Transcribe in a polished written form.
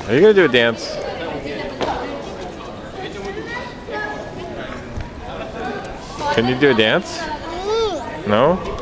Are you gonna do a dance? Can you do a dance? No?